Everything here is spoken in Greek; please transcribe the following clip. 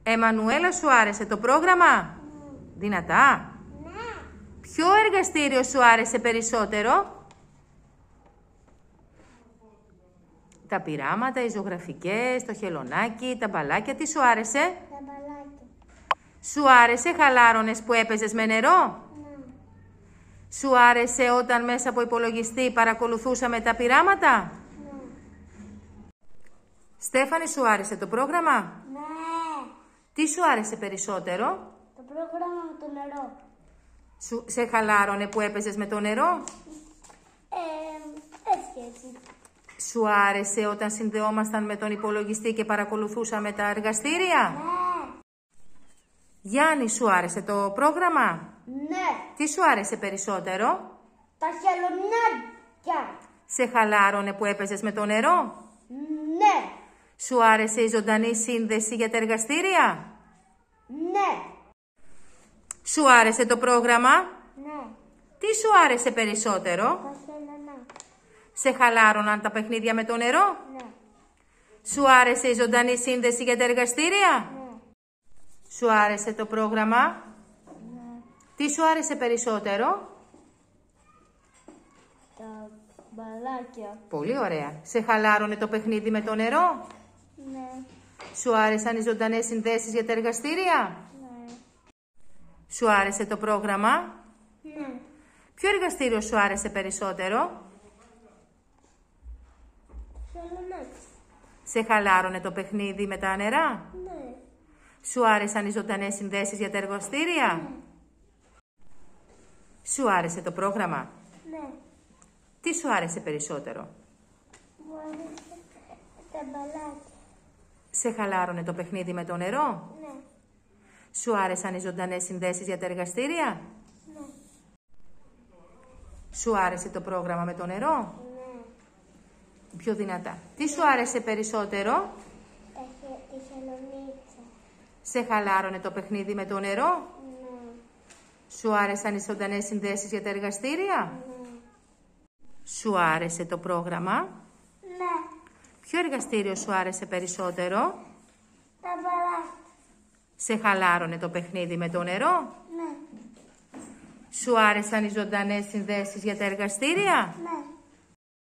Εμμανουέλα, σου άρεσε το πρόγραμμα? Δυνατά. Ποιο εργαστήριο σου άρεσε περισσότερο? Τα πειράματα, οι ζωγραφικές, το χελωνάκι, τα μπαλάκια. Τι σου άρεσε? Τα μπαλάκια. Σου άρεσε, χαλάρωνες που έπαιζες με νερό? Σου άρεσε όταν μέσα από υπολογιστή παρακολουθούσαμε τα πειράματα? Στέφανη, σου άρεσε το πρόγραμμα? Ναι. Τι σου άρεσε περισσότερο? Το πρόγραμμα με το νερό. Σε χαλάρωνε που έπαιζες με το νερό? Έτσι. Σου άρεσε όταν συνδεόμασταν με τον υπολογιστή και παρακολουθούσαμε τα εργαστήρια? Ναι. Γιάννη, σου άρεσε το πρόγραμμα? Ναι. Τι σου άρεσε περισσότερο? Τα χελωνάκια. Σε χαλάρωνε που έπαιζες με το νερό? Ναι. Σου άρεσε η ζωντανή σύνδεση για τα εργαστήρια? Ναι. Σου άρεσε το πρόγραμμα? Ναι. Τι σου άρεσε περισσότερο? Τα χελωνάκια. Σε χαλάρωναν τα παιχνίδια με το νερό? Ναι. Σου άρεσε η ζωντανή σύνδεση για τα εργαστήρια? Ναι. Σου άρεσε το πρόγραμμα? Ναι. Τι σου άρεσε περισσότερο? Τα μπαλάκια. Πολύ ωραία. Σε χαλάρωνε το παιχνίδι με το νερό? Ναι. Σου άρεσαν οι ζωντανές συνδέσεις για τα εργαστήρια? Ναι. Σου άρεσε το πρόγραμμα? Ναι. Ποιο εργαστήριο σου άρεσε περισσότερο? Χελωνάκια. Σε χαλάρωνε το παιχνίδι με τα νερά? Ναι. Σου άρεσαν οι ζωντανές συνδέσεις για τα εργαστήρια? Ναι. Σου άρεσε το πρόγραμμα? Ναι. Τι σου άρεσε περισσότερο? Μου άρεσε τα μπαλάκια. Σε χαλάρωνε το παιχνίδι με το νερό? Ναι. Σου άρεσαν οι ζωντανές συνδέσεις για τα εργαστήρια? Ναι. Σου άρεσε το πρόγραμμα με το νερό? Ναι. Πιο δυνατά. Τι σου άρεσε περισσότερο? Η χελωνίτσα. Σε χαλάρωνε το παιχνίδι με το νερό? Ναι. Σου άρεσαν οι ζωντανές συνδέσεις για τα εργαστήρια? Ναι. Σου άρεσε το πρόγραμμα? Ναι. Ποιο εργαστήριο σου άρεσε περισσότερο? Τα μπαλάκια. Σε χαλάρωνε το παιχνίδι με το νερό? Ναι. Σου άρεσαν οι ζωντανές συνδέσεις για τα εργαστήρια? Ναι.